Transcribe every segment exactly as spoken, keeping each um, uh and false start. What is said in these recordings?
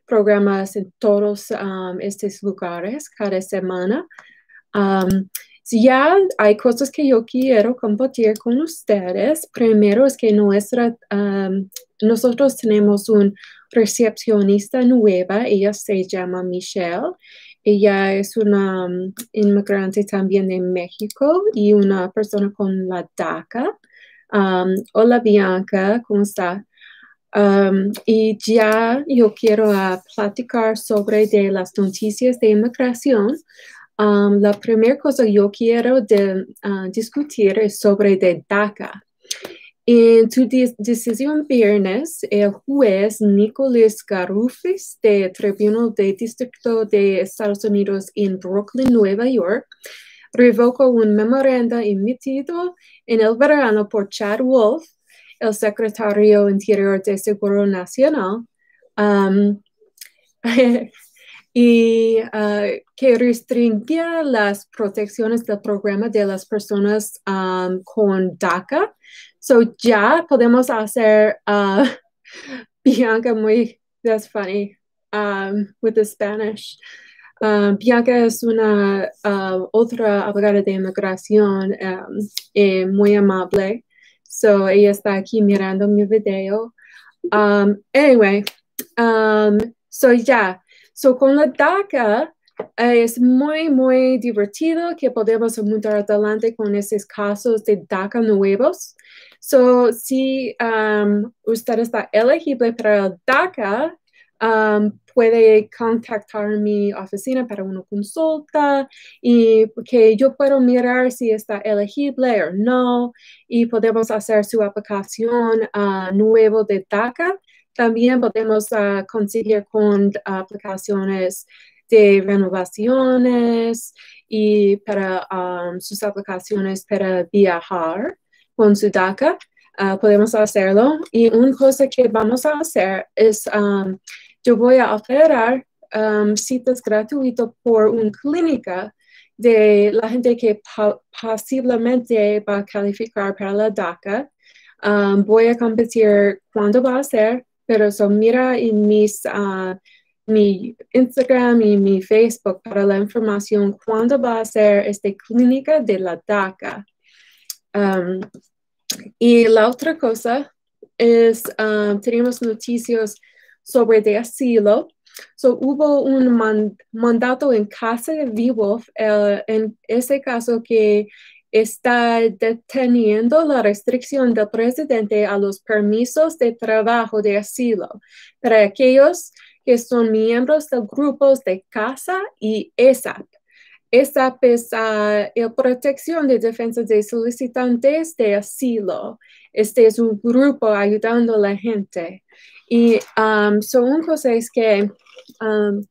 programas en todos um, estos lugares cada semana. Um, si ya hay cosas que yo quiero compartir con ustedes. Primero es que nuestra, um, nosotros tenemos un recepcionista nueva. Ella se llama Michelle. Ella es una um, inmigrante también de México y una persona con la DACA. Um, hola Bianca, ¿cómo está? Um, y ya yo quiero uh, platicar sobre de las noticias de inmigración. Um, la primera cosa yo quiero de, uh, discutir es sobre de DACA. En su de decisión viernes, el juez Nicholas Garufis del Tribunal de Distrito de Estados Unidos en Brooklyn, Nueva York, revocó un memorando emitido en el verano por Chad Wolf, el secretario interior de Seguro Nacional, um, y uh, que restringía las protecciones del programa de las personas um, con DACA. So ya podemos hacer, uh, Bianca, muy, that's funny, um, with the Spanish. Uh, Bianca es una uh, otra abogada de inmigración um, eh, muy amable. So ella está aquí mirando mi video. Um, anyway, um, so ya. Yeah. So, con la DACA eh, es muy, muy divertido que podemos montar adelante con esos casos de DACA nuevos. So, si um, usted está elegible para el DACA, um, puede contactar mi oficina para una consulta y que yo puedo mirar si está elegible o no y podemos hacer su aplicación uh, nuevo de DACA. También podemos uh, conseguir con uh, aplicaciones de renovaciones y para um, sus aplicaciones para viajar con su DACA. Uh, podemos hacerlo. Y una cosa que vamos a hacer es, um, yo voy a ofertar um, citas gratuitas por una clínica de la gente que posiblemente va a calificar para la DACA. Um, voy a competir cuándo va a ser. Pero so mira en mis, uh, mi Instagram y mi Facebook para la información cuándo va a ser esta clínica de la DACA. Um, y la otra cosa es, um, tenemos noticias sobre de asilo. So, hubo un man, mandato en casa de V WOLF, uh, en ese caso que está deteniendo la restricción del presidente a los permisos de trabajo de asilo para aquellos que son miembros de grupos de CASA y E S A P. E S A P es uh, la protección de defensa de solicitantes de asilo. Este es un grupo ayudando a la gente. Y um, so una cosa es que um,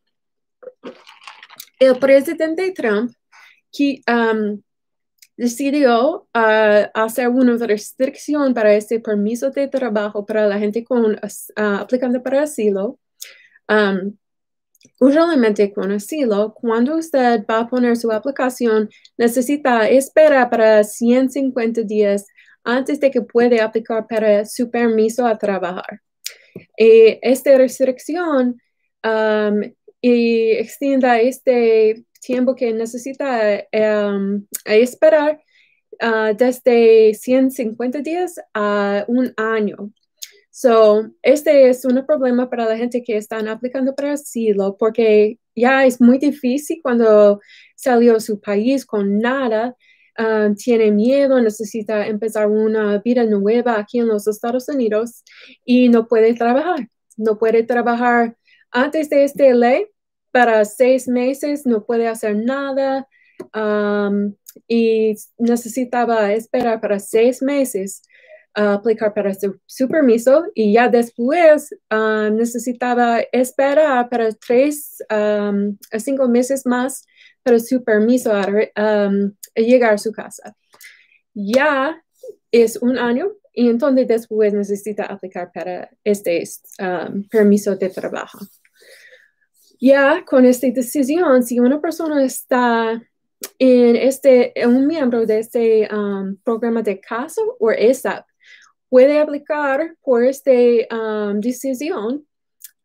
el presidente Trump que, um, decidió uh, hacer una restricción para este permiso de trabajo para la gente con, uh, aplicando para asilo. Um, usualmente con asilo, cuando usted va a poner su aplicación, necesita esperar para ciento cincuenta días antes de que pueda aplicar para su permiso a trabajar. Y esta restricción um, y extienda este tiempo que necesita um, esperar uh, desde ciento cincuenta días a un año. So, este es un problema para la gente que están aplicando para asilo porque ya es muy difícil cuando salió a su país con nada, uh, tiene miedo, necesita empezar una vida nueva aquí en los Estados Unidos y no puede trabajar. No puede trabajar antes de esta ley para seis meses, no puede hacer nada um, y necesitaba esperar para seis meses. Uh, aplicar para su, su permiso y ya después uh, necesitaba esperar para tres um, a cinco meses más para su permiso a, um, a llegar a su casa. Ya es un año y entonces después necesita aplicar para este um, permiso de trabajo. Ya con esta decisión, si una persona está en este, un miembro de este um, programa de CASA o E S A P, puede aplicar por esta um, decisión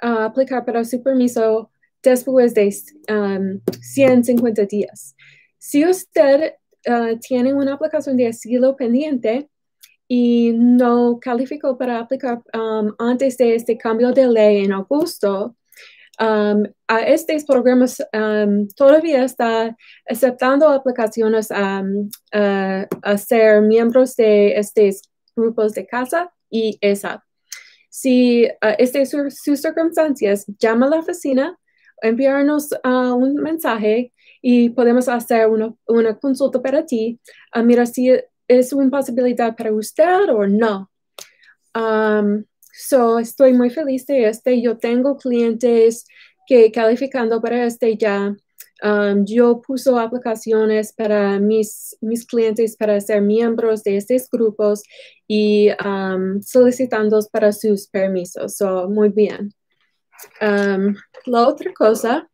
uh, aplicar para su permiso después de um, ciento cincuenta días. Si usted uh, tiene una aplicación de asilo pendiente y no calificó para aplicar um, antes de este cambio de ley en agosto, um, a estos programas um, todavía está aceptando aplicaciones um, uh, a ser miembros de estos grupos de casa y E S A. Si uh, estas son sus circunstancias, llama a la oficina, enviarnos uh, un mensaje y podemos hacer una, una consulta para ti. Uh, mira si es una posibilidad para usted o no. Um, so, estoy muy feliz de este. Yo tengo clientes que calificando para este ya. Um, yo puso aplicaciones para mis, mis clientes para ser miembros de estos grupos y um, solicitándolos para sus permisos. So, muy bien. Um, la otra cosa,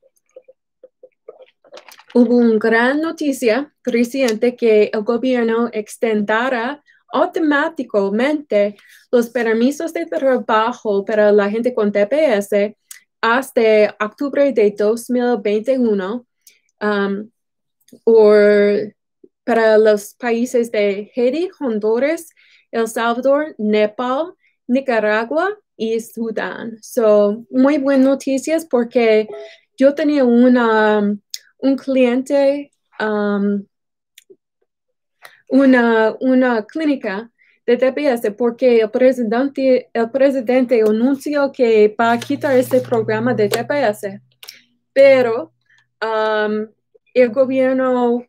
hubo una gran noticia reciente que el gobierno extenderá automáticamente los permisos de trabajo para la gente con T P S hasta octubre de dos mil veintiuno. Um, o para los países de Haití, Honduras, El Salvador, Nepal, Nicaragua y Sudán. So, muy buenas noticias porque yo tenía una, un cliente, um, una, una clínica de T P S porque el presidente, el presidente anunció que va a quitar este programa de T P S. Pero um, el gobierno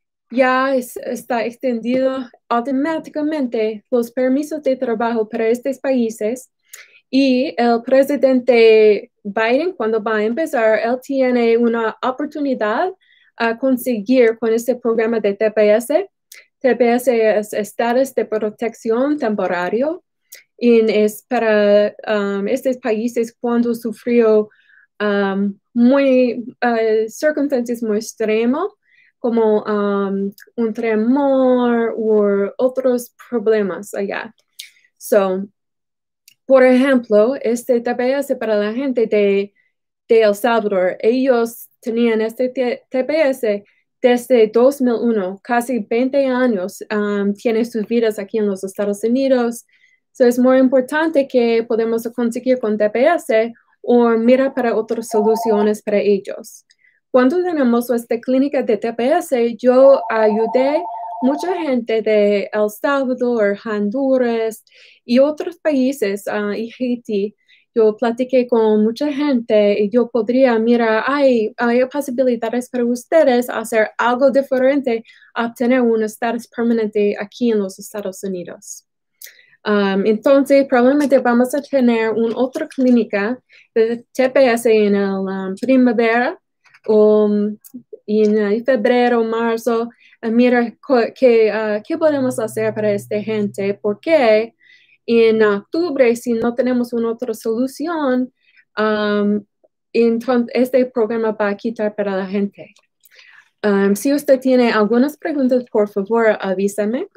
ya es, está extendido automáticamente los permisos de trabajo para estos países y el presidente Biden, cuando va a empezar, él tiene una oportunidad a conseguir con este programa de T P S. T P S es estatus de protección temporario y es para um, estos países cuando sufrió um, muy, uh, circunstancias muy extremas como um, un tremor o otros problemas allá. So, por ejemplo, este T P S para la gente de, de El Salvador, ellos tenían este T P S desde dos mil uno, casi veinte años, um, tienen sus vidas aquí en los Estados Unidos. So, es muy importante que podamos conseguir con T P S o mirar para otras soluciones para ellos. Cuando tenemos esta clínica de T P S, yo ayudé mucha gente de El Salvador, Honduras y otros países uh, y Haití. Yo platiqué con mucha gente y yo podría mirar, hay, hay posibilidades para ustedes hacer algo diferente, obtener un estatus permanente aquí en los Estados Unidos. Um, entonces, probablemente vamos a tener una otra clínica de T P S en el um, primavera o um, en uh, febrero, marzo. Uh, mira qué uh, qué podemos hacer para esta gente, porque en octubre, si no tenemos una otra solución, um, entonces este programa va a quitar para la gente. Um, si usted tiene algunas preguntas, por favor, avísame.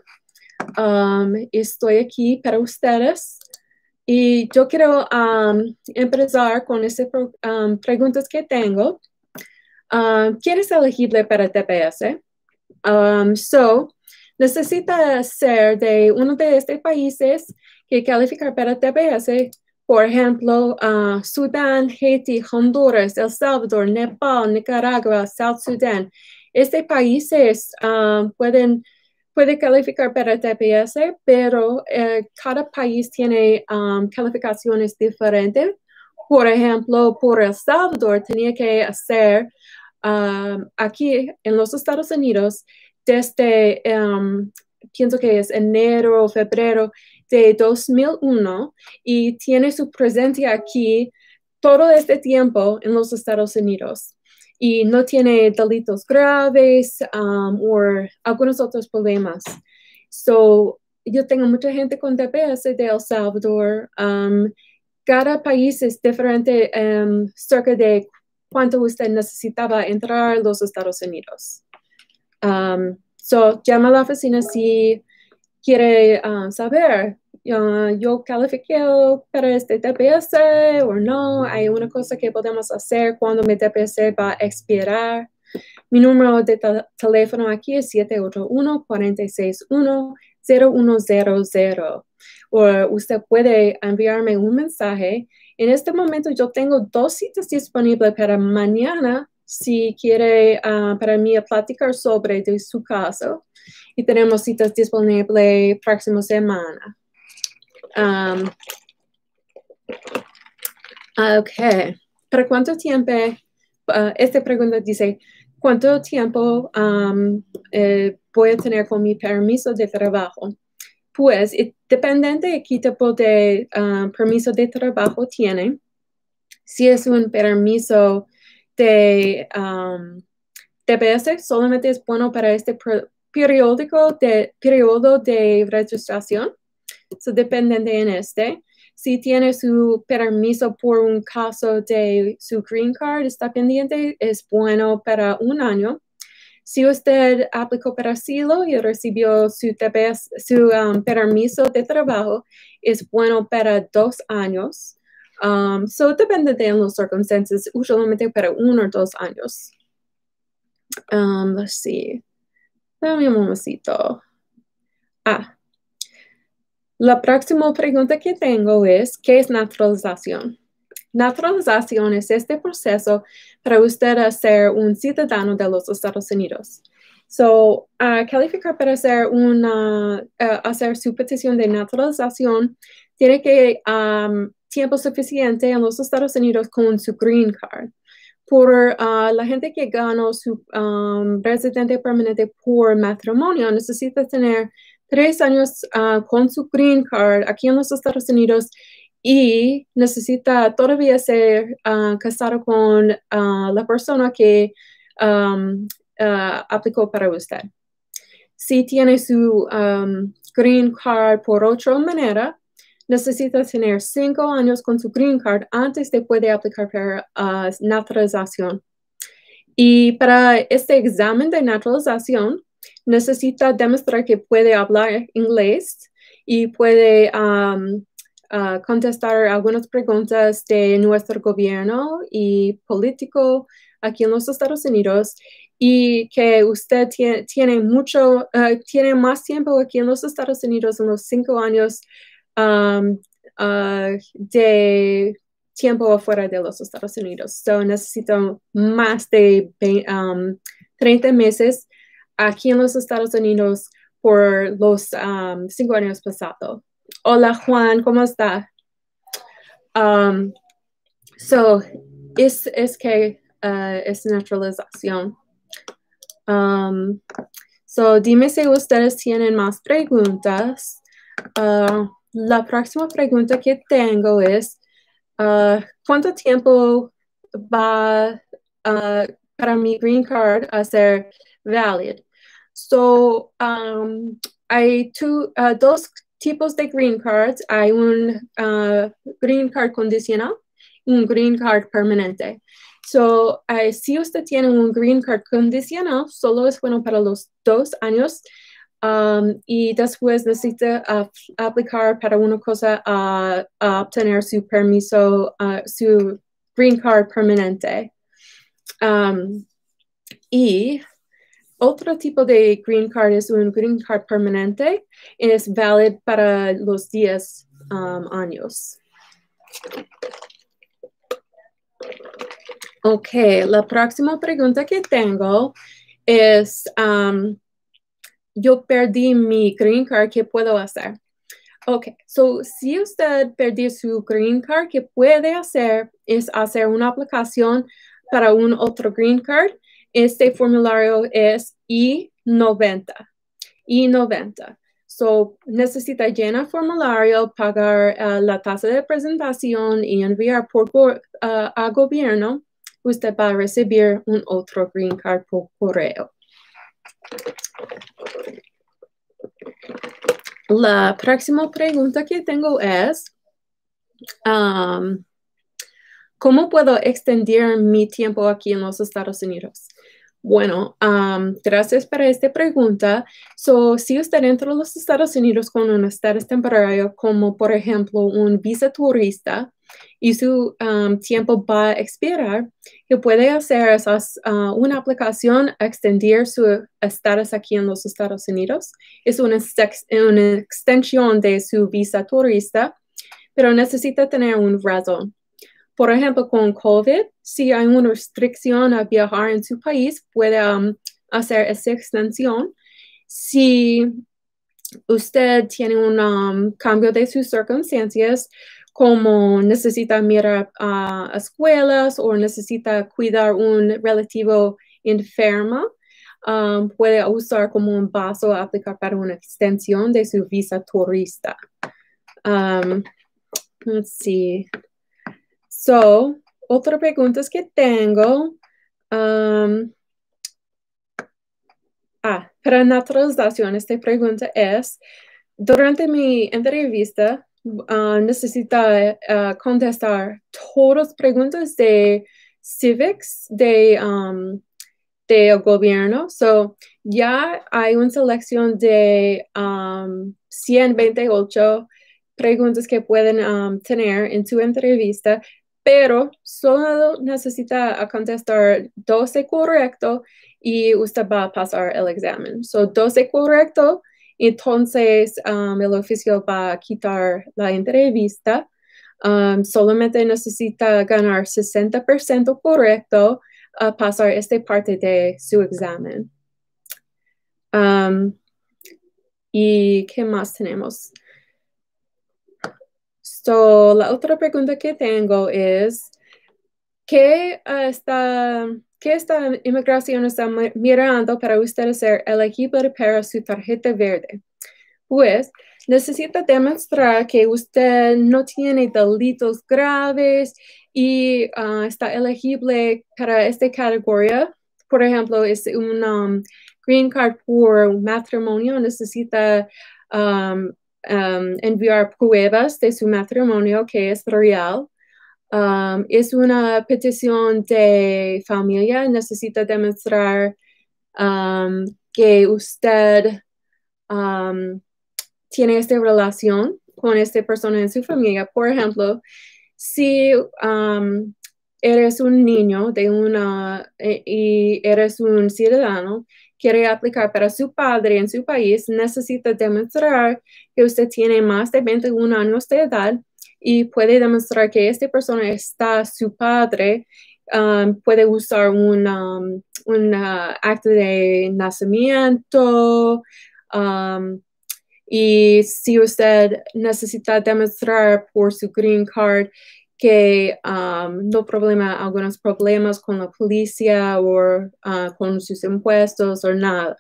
Um, estoy aquí para ustedes y yo quiero um, empezar con estas um, preguntas que tengo. Um, ¿Quién es elegible para T P S? Um, so, necesita ser de uno de estos países que calificar para T P S, por ejemplo, uh, Sudán, Haití, Honduras, El Salvador, Nepal, Nicaragua, South Sudán. Estos países um, pueden puede calificar para T P S, pero eh, cada país tiene um, calificaciones diferentes. Por ejemplo, por El Salvador tenía que hacer um, aquí en los Estados Unidos desde, um, pienso que es enero o febrero de dos mil uno y tiene su presencia aquí todo este tiempo en los Estados Unidos. Y no tiene delitos graves um, o algunos otros problemas. So, yo tengo mucha gente con T P S de El Salvador. Um, cada país es diferente um, cerca de cuánto usted necesitaba entrar a los Estados Unidos. Um, so, llama a la oficina si quiere uh, saber, uh, yo califiqué para este T P S o no, hay una cosa que podemos hacer cuando mi T P S va a expirar. Mi número de teléfono aquí es siete ocho uno, cuatro seis uno, cero uno cero cero. O usted puede enviarme un mensaje. En este momento yo tengo dos citas disponibles para mañana, si quiere uh, para mí platicar sobre de su caso. Y tenemos citas disponibles próxima semana. Um, ok. ¿Para cuánto tiempo? Uh, esta pregunta dice, ¿cuánto tiempo um, eh, voy a tener con mi permiso de trabajo? Pues, dependiente de qué tipo de uh, permiso de trabajo tiene. Si es un permiso de um, T P S, solamente es bueno para este periódico de, periodo de registración. So, dependente en este. Si tiene su permiso por un caso de su green card, está pendiente, es bueno para un año. Si usted aplicó para asilo y recibió su, T P S, su um, permiso de trabajo, es bueno para dos años. Um, so, depende de las circunstancias, usualmente para uno o dos años. Um, let's see. Dame un momentito. Ah. La próxima pregunta que tengo es, ¿qué es naturalización? Naturalización es este proceso para usted ser un ciudadano de los Estados Unidos. So, uh, calificar para hacer, una, uh, hacer su petición de naturalización, tiene que um, tiempo suficiente en los Estados Unidos con su green card. Por uh, la gente que ganó su um, residente permanente por matrimonio, necesita tener tres años uh, con su green card aquí en los Estados Unidos y necesita todavía ser uh, casado con uh, la persona que um, uh, aplicó para usted. Si tiene su um, green card por otra manera, necesita tener cinco años con su green card antes de poder aplicar para uh, naturalización. Y para este examen de naturalización, necesita demostrar que puede hablar inglés y puede um, uh, contestar algunas preguntas de nuestro gobierno y político aquí en los Estados Unidos y que usted tiene, tiene mucho, uh, tiene más tiempo aquí en los Estados Unidos en los cinco años um, uh, de tiempo afuera de los Estados Unidos. So, necesito más de um, treinta meses aquí en los Estados Unidos por los um, cinco años pasados. Hola, Juan, ¿cómo está? Um, so, es, es que uh, es naturalización. Um, so, dime si ustedes tienen más preguntas. Uh, la próxima pregunta que tengo es, Uh, ¿cuánto tiempo va uh, para mi green card a ser valid? So, um, hay two, uh, dos tipos de green cards. Hay un uh, green card condicional y un green card permanente. So, uh, si usted tiene un green card condicional, solo es bueno para los dos años. Um, y después necesita uh, aplicar para una cosa a uh, uh, obtener su permiso, uh, su green card permanente. Um, y otro tipo de green card es un green card permanente y es válido para los diez um, años. Ok, la próxima pregunta que tengo es... Um, yo perdí mi green card, ¿qué puedo hacer? Ok, so si usted perdió su green card, ¿qué puede hacer? Es hacer una aplicación para un otro green card. Este formulario es I noventa. I noventa. So necesita llenar formulario, pagar uh, la tasa de presentación y enviar por uh, a gobierno. Usted va a recibir un otro green card por correo. La próxima pregunta que tengo es, um, ¿cómo puedo extender mi tiempo aquí en los Estados Unidos? Bueno, um, gracias por esta pregunta. So, si usted entra a los Estados Unidos con un estatus temporario, como por ejemplo un visa turista, y su um, tiempo va a expirar, que puede hacer esas, uh, una aplicación a extender su estatus aquí en los Estados Unidos. Es una, una extensión de su visa turista, pero necesita tener una razón. Por ejemplo, con COVID, si hay una restricción a viajar en su país, puede um, hacer esa extensión. Si usted tiene un um, cambio de sus circunstancias, como necesita mirar a uh, escuelas o necesita cuidar un relativo enfermo, um, puede usar como un paso a aplicar para una extensión de su visa turista. Um, let's see. So, otra pregunta que tengo. Um, ah, para naturalización, esta pregunta es, durante mi entrevista, uh, necesita uh, contestar todas las preguntas de civics de, um, del gobierno. So, ya hay una selección de um, ciento veintiocho preguntas que pueden um, tener en su entrevista, pero solo necesita contestar doce correcto y usted va a pasar el examen. So, doce correcto, entonces um, el oficial va a quitar la entrevista. Um, solamente necesita ganar sesenta por ciento correcto a pasar esta parte de su examen. Um, ¿Y qué más tenemos? So, la otra pregunta que tengo es, ¿qué, uh, está, ¿qué esta inmigración está mirando para usted ser elegible para su tarjeta verde? Pues, necesita demostrar que usted no tiene delitos graves y uh, está elegible para esta categoría. Por ejemplo, es un um, green card por matrimonio, necesita um, um, enviar pruebas de su matrimonio que es real. Um, es una petición de familia, necesita demostrar um, que usted um, tiene esta relación con esta persona en su familia. Por ejemplo, si um, eres un niño de una eh, y eres un ciudadano, quiere aplicar para su padre en su país, necesita demostrar que usted tiene más de veintiún años de edad y puede demostrar que esta persona está su padre. Um, puede usar un, um, un uh, acta de nacimiento. Um, y si usted necesita demostrar por su green card que um, no problema algunos problemas con la policía o uh, con sus impuestos o nada.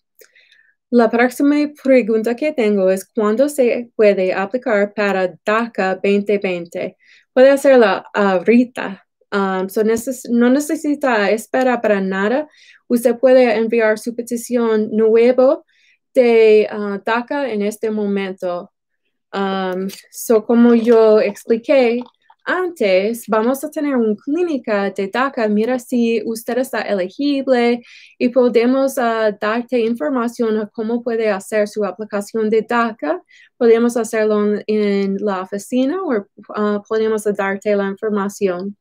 La próxima pregunta que tengo es ¿cuándo se puede aplicar para DACA veinte veinte? Puede hacerla ahorita. Um, so neces no necesita esperar para nada. Usted puede enviar su petición nuevo de uh, DACA en este momento. Um, so como yo expliqué antes, vamos a tener una clínica de DACA. Mira si usted está elegible y podemos uh, darte información a cómo puede hacer su aplicación de DACA. Podemos hacerlo en, en la oficina o uh, podemos darte la información.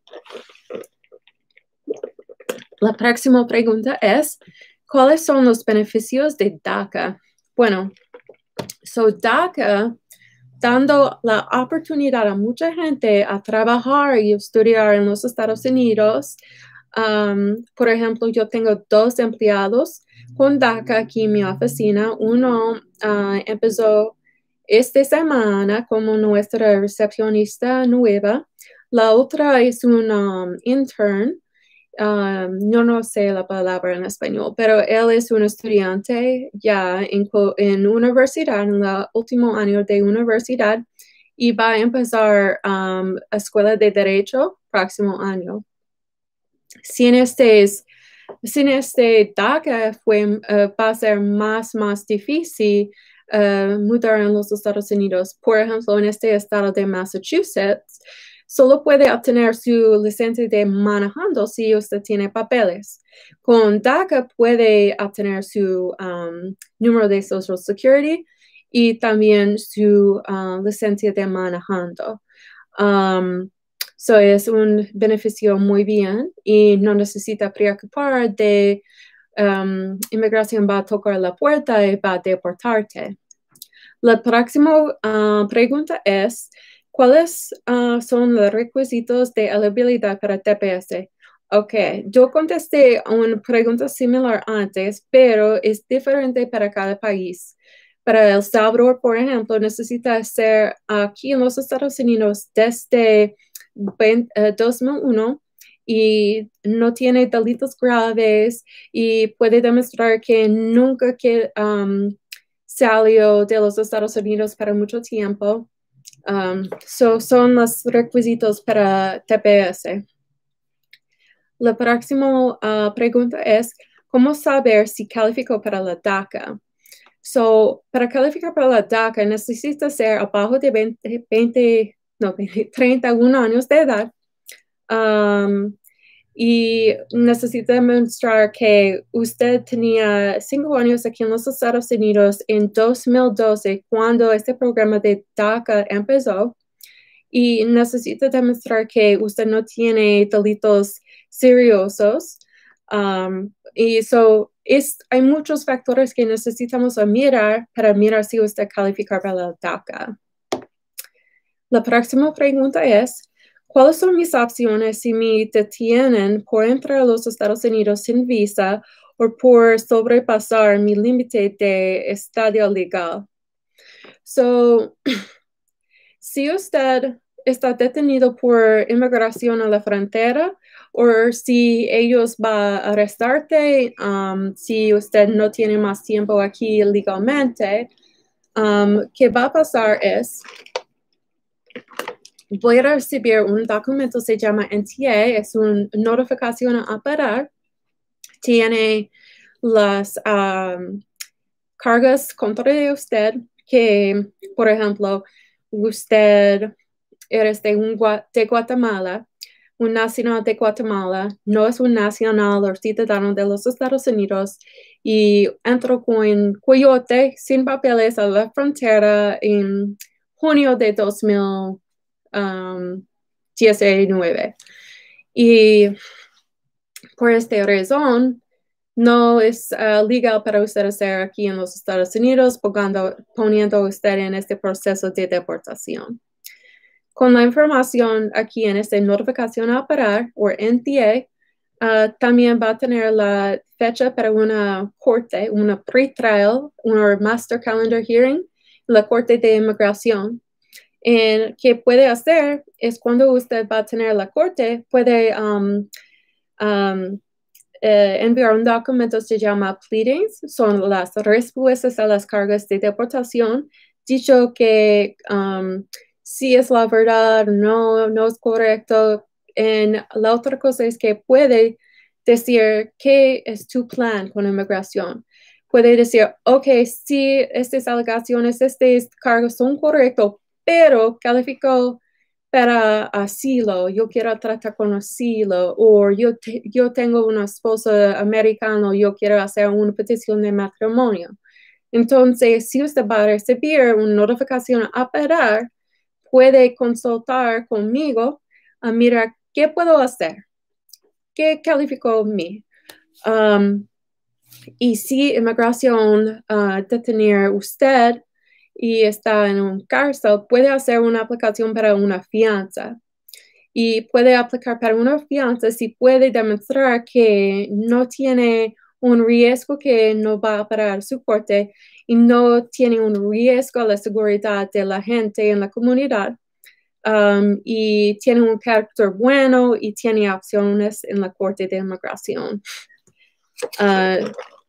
La próxima pregunta es, ¿cuáles son los beneficios de DACA? Bueno, so DACA, dando la oportunidad a mucha gente a trabajar y estudiar en los Estados Unidos. Um, por ejemplo, yo tengo dos empleados con DACA aquí en mi oficina. Uno uh, empezó esta semana como nuestra recepcionista nueva. La otra es un um, intern. Um, no, no sé la palabra en español, pero él es un estudiante ya en, en universidad, en el último año de universidad, y va a empezar um, escuela de derecho próximo año. Sin este, sin este DACA fue, uh, va a ser más, más difícil uh, mudar en los Estados Unidos. Por ejemplo, en este estado de Massachusetts, solo puede obtener su licencia de manejando si usted tiene papeles. Con DACA puede obtener su um, número de Social Security y también su uh, licencia de manejando. Um, so es un beneficio muy bien y no necesita preocupar de um, inmigración va a tocar la puerta y va a deportarte. La próxima uh, pregunta es, ¿cuáles uh, son los requisitos de elegibilidad para T P S? Ok, yo contesté a una pregunta similar antes, pero es diferente para cada país. Para El Salvador, por ejemplo, necesita ser aquí en los Estados Unidos desde dos mil uno y no tiene delitos graves y puede demostrar que nunca que, um, salió de los Estados Unidos para mucho tiempo. Um, so son los requisitos para T P S. La próxima uh, pregunta es, ¿cómo saber si calificó para la DACA? So, para calificar para la DACA necesita ser abajo de veinte, veinte, no, treinta y uno años de edad. Um, y necesita demostrar que usted tenía cinco años aquí en los Estados Unidos en dos mil doce cuando este programa de DACA empezó y necesita demostrar que usted no tiene delitos seriosos. Um, y so, es, hay muchos factores que necesitamos mirar para mirar si usted califica para la DACA. La próxima pregunta es, ¿cuáles son mis opciones si me detienen por entrar a los Estados Unidos sin visa o por sobrepasar mi límite de estadio legal? So, si usted está detenido por inmigración a la frontera o si ellos van a arrestarte, um, si usted no tiene más tiempo aquí legalmente, um, ¿qué va a pasar es voy a recibir un documento, se llama N T A, es una notificación a operar, tiene las um, cargas contra usted, que, por ejemplo, usted eres de, un, de Guatemala, un nacional de Guatemala, no es un nacional o ciudadano de los Estados Unidos, y entró con coyote sin papeles a la frontera en junio de dos mil diecinueve. Y por esta razón, no es uh, legal para usted estar aquí en los Estados Unidos poniendo, poniendo usted en este proceso de deportación. Con la información aquí en esta notificación a operar, o N T A, uh, también va a tener la fecha para una corte, una pre-trial, una master calendar hearing, la corte de inmigración. Y que puede hacer es cuando usted va a tener la corte, puede um, um, eh, enviar un documento que se llama pleadings, son las respuestas a las cargas de deportación, dicho que um, si es la verdad, no, no es correcto. Y la otra cosa es que puede decir qué es tu plan con inmigración. Puede decir, ok, si estas alegaciones, estos cargos son correctos, pero calificó para asilo, yo quiero tratar con asilo, o yo, te, yo tengo una esposa americana, yo quiero hacer una petición de matrimonio. Entonces, si usted va a recibir una notificación a operar, puede consultar conmigo a mirar qué puedo hacer, qué calificó mí. Um, y si inmigración uh, detener usted y está en un cárcel, puede hacer una aplicación para una fianza. Y puede aplicar para una fianza si puede demostrar que no tiene un riesgo que no va a parar su corte y no tiene un riesgo a la seguridad de la gente en la comunidad. Um, y tiene un carácter bueno y tiene opciones en la corte de inmigración. Uh,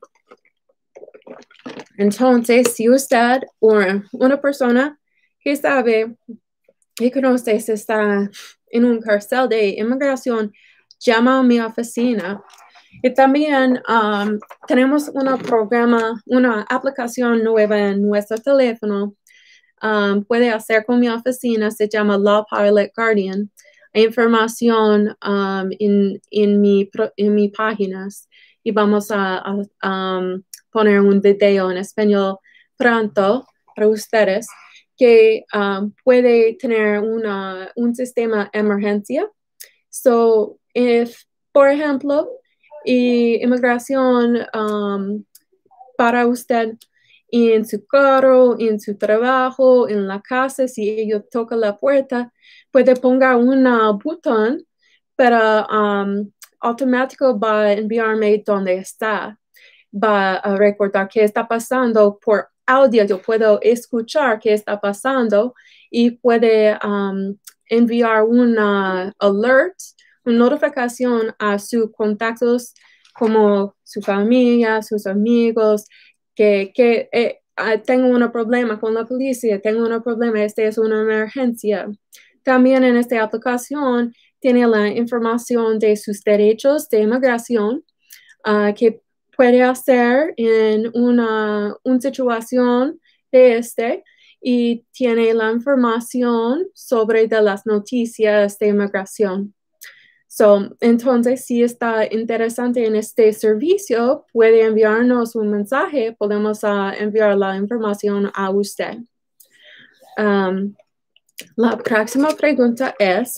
Entonces, si usted o una persona que sabe y conoce si está en un cárcel de inmigración, llama a mi oficina. Y también um, tenemos un programa, una aplicación nueva en nuestro teléfono. Um, puede hacer con mi oficina, se llama Law Pilot Guardian. información um, en, en, mi, en mi páginas y vamos a, a um, poner un video en español pronto para ustedes que um, puede tener una, un sistema de emergencia. So, if, por ejemplo, y inmigración um, para usted en su carro, en su trabajo, en la casa, si ellos tocan la puerta, puede poner un botón para um, automático va a enviarme dónde está. Va a recordar qué está pasando por audio. Yo puedo escuchar qué está pasando y puede um, enviar una alert, una notificación a sus contactos como su familia, sus amigos, que, que eh, tengo un problema con la policía, tengo un problema, esta es una emergencia. También en esta aplicación tiene la información de sus derechos de inmigración uh, que puede hacer en una, una situación de este y tiene la información sobre de las noticias de inmigración. So, entonces, si está interesante en este servicio, puede enviarnos un mensaje, podemos uh, enviar la información a usted. Um, la próxima pregunta es,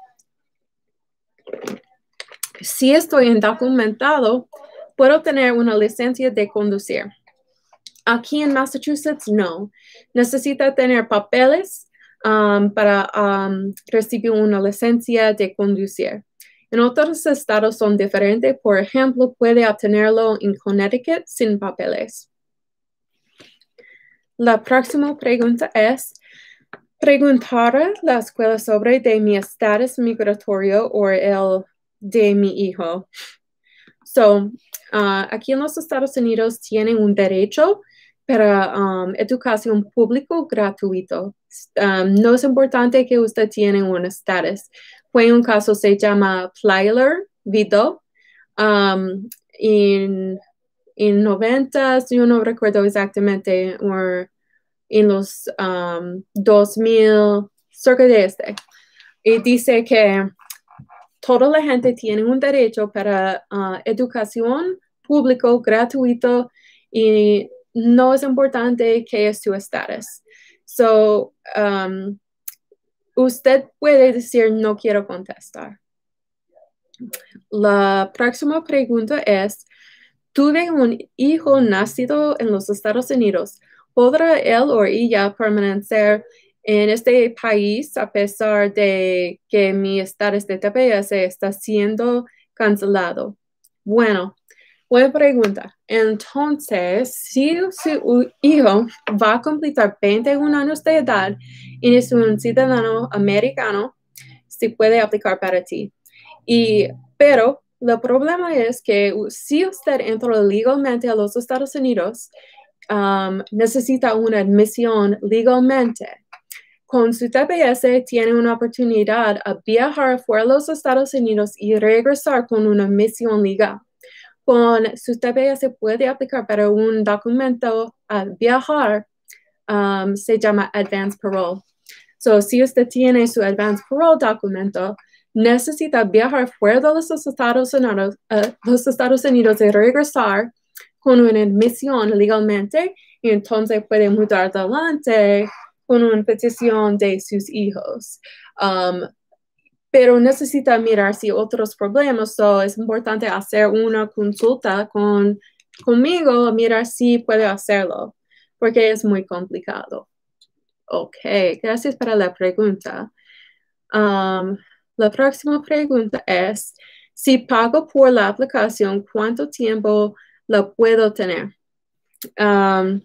si estoy indocumentado, ¿puedo tener una licencia de conducir? Aquí en Massachusetts, no. Necesita tener papeles um, para um, recibir una licencia de conducir. En otros estados son diferentes. Por ejemplo, puede obtenerlo en Connecticut sin papeles. La próxima pregunta es, preguntar a la escuela sobre de mi estatus migratorio o el de mi hijo. So, uh, aquí en los Estados Unidos tienen un derecho para um, educación público gratuito. Um, no es importante que usted tiene un estatus. Fue un caso, se llama Plyler Vido. Um, en, en noventa, yo no recuerdo exactamente, o en los um, dos mil, cerca de este. Y dice que toda la gente tiene un derecho para uh, educación público gratuito y no es importante qué es su estatus. So, um, usted puede decir no quiero contestar. La próxima pregunta es, tuve un hijo nacido en los Estados Unidos. ¿Podrá él o ella permanecer en este país a pesar de que mi estatus de T P S está siendo cancelado? Bueno, buena pregunta. Entonces, si su hijo va a completar veintiún años de edad y es un ciudadano americano, se puede aplicar para ti. Y, pero el problema es que si usted entra legalmente a los Estados Unidos, um, necesita una admisión legalmente. Con su T P S tiene una oportunidad a viajar fuera de los Estados Unidos y regresar con una admisión legal. Con su T P S puede aplicar para un documento a viajar, um, se llama Advance Parole. So, si usted tiene su Advance Parole documento, necesita viajar fuera de los Estados Unidos, uh, los Estados Unidos y regresar con una admisión legalmente y entonces puede mudar adelante con una petición de sus hijos. Um, pero necesita mirar si otros problemas, so es importante hacer una consulta con, conmigo, mirar si puede hacerlo, porque es muy complicado. Ok, gracias para la pregunta. Um, la próxima pregunta es, si pago por la aplicación, ¿cuánto tiempo la puedo tener? Um,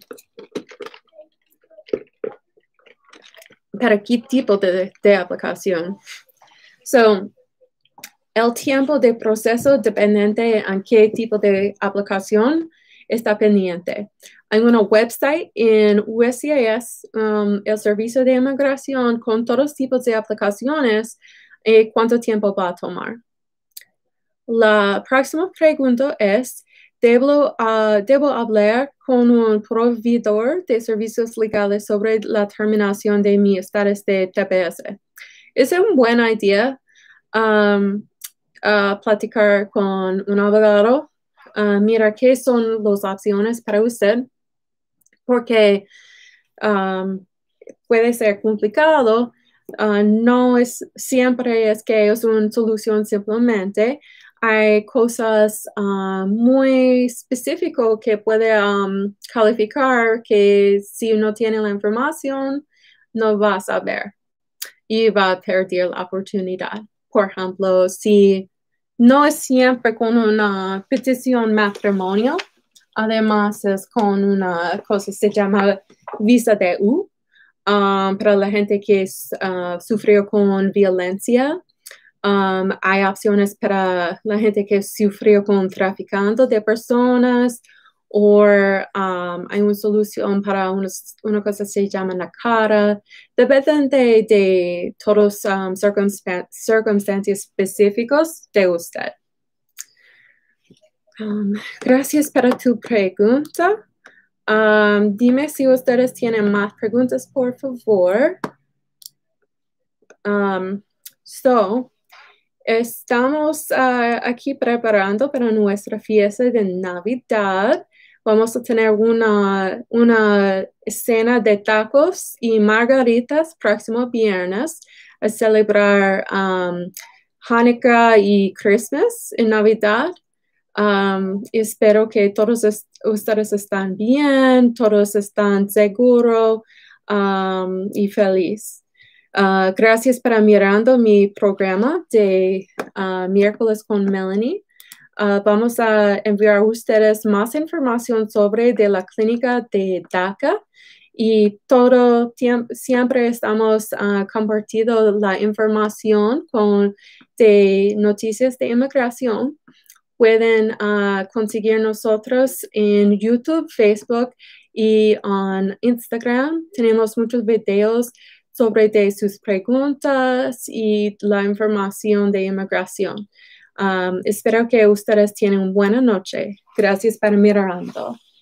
¿Para qué tipo de, de aplicación? So, el tiempo de proceso dependiente en qué tipo de aplicación está pendiente. Hay una website en U S C I S, um, el Servicio de Inmigración, con todos tipos de aplicaciones y cuánto tiempo va a tomar. La próxima pregunta es, ¿debo, uh, ¿debo hablar con un proveedor de servicios legales sobre la terminación de mi estatus de T P S? Es una buena idea um, uh, platicar con un abogado, uh, mira qué son las opciones para usted, porque um, puede ser complicado. Uh, no es siempre es que es una solución simplemente. Hay cosas uh, muy específicas que puede um, calificar que si uno tiene la información, no va a saber y va a perder la oportunidad. Por ejemplo, si no es siempre con una petición matrimonio, además es con una cosa que se llama visa de U, um, para la gente que uh, sufrió con violencia. Um, hay opciones para la gente que sufrió con traficando de personas, o um, hay una solución para una, una cosa que se llama NACADA. Depende de, de todos um, circunstan circunstancias específicos de usted. Um, gracias para tu pregunta. Um, dime si ustedes tienen más preguntas, por favor. Um, so, estamos uh, aquí preparando para nuestra fiesta de Navidad. Vamos a tener una, una cena de tacos y margaritas próximo viernes a celebrar um, Hanukkah y Christmas en Navidad. Um, espero que todos est ustedes están bien, todos están seguros um, y felices. Uh, gracias por mirando mi programa de uh, miércoles con Melanie. Uh, vamos a enviar a ustedes más información sobre de la clínica de DACA y todo tiempo, siempre estamos uh, compartiendo la información con de noticias de inmigración. Pueden uh, conseguir nosotros en YouTube, Facebook y en Instagram. Tenemos muchos videos sobre de sus preguntas y la información de inmigración. Um, espero que ustedes tengan una buena noche. Gracias por mirando.